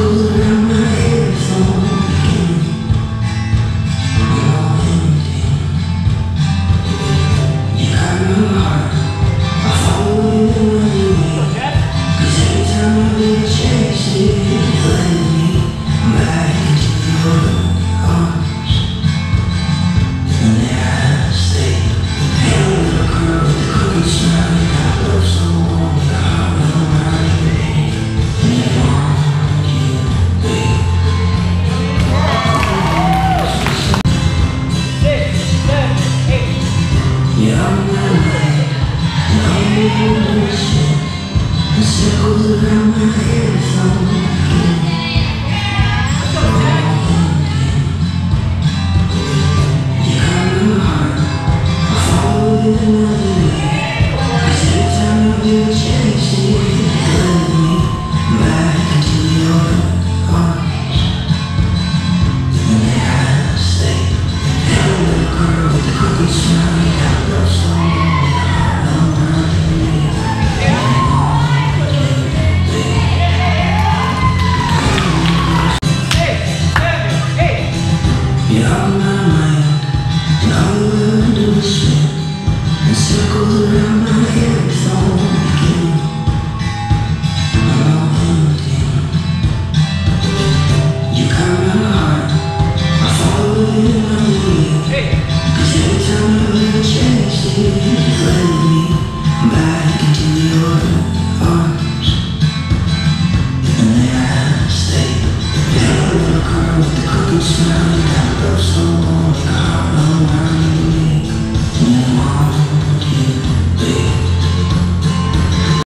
circles around my head from the beginning. You're all empty. You got no heart. I follow you anyway. 'Cause every time I do a chase, you let me back into your arms. And there I stay. Hell of a girl with a crooked smile. You got love so warm with a heart around your head. And you want you, babe. 6, 7, 8. You're on my way. And all you do is shit. The circles around my head from